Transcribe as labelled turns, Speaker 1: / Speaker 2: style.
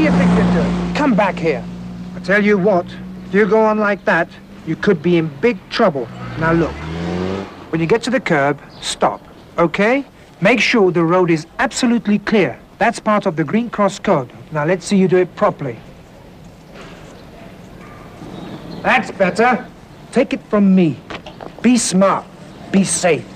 Speaker 1: you think you're doing? Come back here. I tell you what, if you go on like that, you could be in big trouble. Now look, when you get to the curb, stop, okay? Make sure the road is absolutely clear. That's part of the Green Cross Code. Now let's see you do it properly. That's better. Take it from me. Be smart. Be safe.